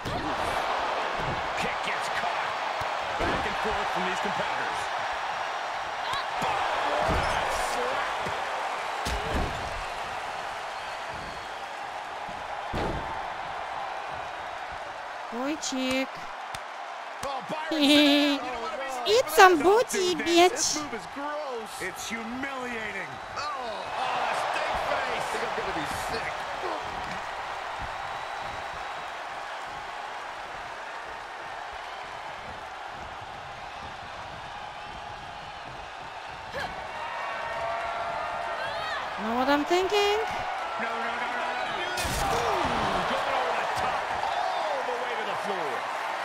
Kick gets caught. Back and forth from these competitors. Boy, chick. Eat some booty, bitch. This move is gross. It's humiliating. Oh, a stink face. I think I'm gonna be sick. Know what I'm thinking? No. Going over the top, all the way to the floor.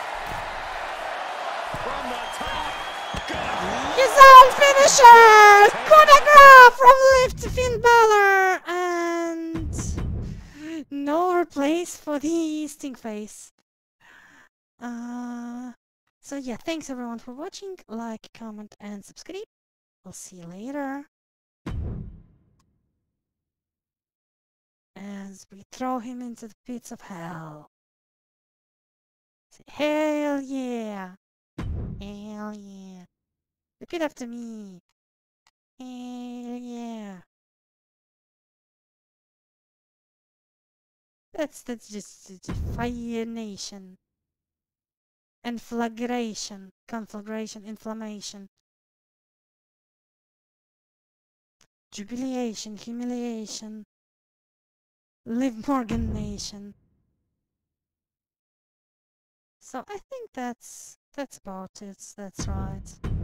From the top. His own finisher! Coup de grace from Liv to Finn Balor! And no replace for the stink face. So yeah, thanks everyone for watching. Like, comment, and subscribe. We'll see you later. As we throw him into the pits of hell. Say, hell yeah! Hell yeah! Repeat after me. Hell yeah! That's just fire nation. Conflagration, inflammation. Jubilation, humiliation. Liv Morgan nation. So I think that's about it. That's right.